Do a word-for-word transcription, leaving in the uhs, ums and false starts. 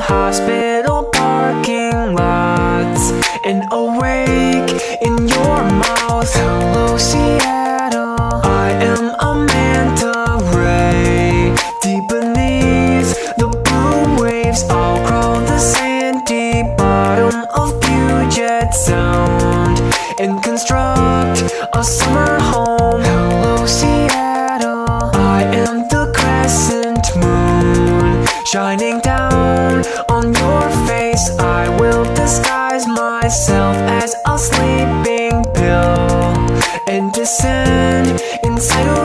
hospital parking lots, and awake in your mouth. Hello, Seattle, I am a manta ray. Deep beneath the blue waves, I'll crawl the sandy bottom of Puget Sound and construct a summer home. Hello, Seattle, I am the crescent moon shining down on your face. I will disguise myself as a sleeping pill and descend inside a